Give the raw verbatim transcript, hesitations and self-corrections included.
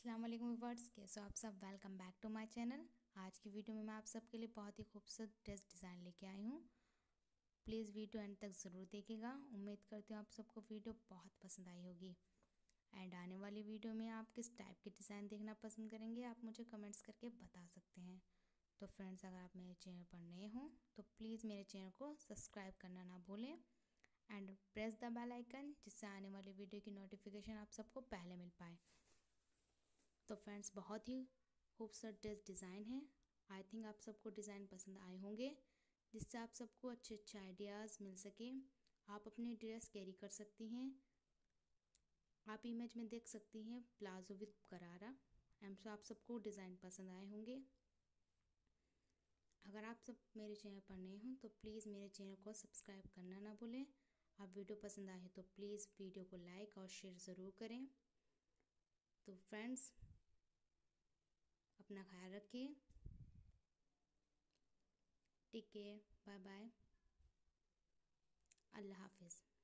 अस्सलाम वालेकुम व्यूअर्स, कैसे हो आप सब। Welcome back to my channel. आज की वीडियो में मैं आप सबके लिए बहुत ही खूबसूरत ड्रेस डिज़ाइन लेके आई हूँ। प्लीज़ वीडियो एंड तक ज़रूर देखिएगा। उम्मीद करती हूँ आप सबको वीडियो बहुत पसंद आई होगी। एंड आने वाली वीडियो में आप किस टाइप के डिज़ाइन देखना पसंद करेंगे, आप मुझे कमेंट्स करके बता सकते हैं। तो फ्रेंड्स, अगर आप मेरे चैनल पर नए हों तो प्लीज़ मेरे चैनल को सब्सक्राइब करना ना भूलें and press the bell icon, जिससे आने वाली वीडियो की नोटिफिकेशन आप सबको पहले मिल पाए। तो फ्रेंड्स, बहुत ही खूबसूरत ड्रेस डिज़ाइन है। आई थिंक आप सबको डिज़ाइन पसंद आए होंगे, जिससे आप सबको अच्छे अच्छे आइडियाज़ मिल सके। आप अपनी ड्रेस कैरी कर सकती हैं। आप इमेज में देख सकती हैं palazzo with gharara. Um so आप सबको डिज़ाइन पसंद आए होंगे। अगर आप सब मेरे चैनल पर नए हों तो प्लीज़ मेरे चैनल को सब्सक्राइब करना ना भूलें। आप वीडियो पसंद आए तो प्लीज़ वीडियो को लाइक और शेयर ज़रूर करें। तो फ्रेंड्स, अपना ख्याल रखिए। टेक केयर, बाय बाय, अल्लाह हाफिज़।